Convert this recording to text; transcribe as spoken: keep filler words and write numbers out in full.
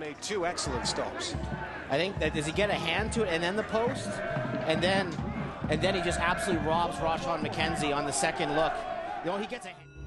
made two excellent stops. I think that does he get a hand to it and then the post, and then and then he just absolutely robs Roshan McKenzie on the second look. You know, he gets a.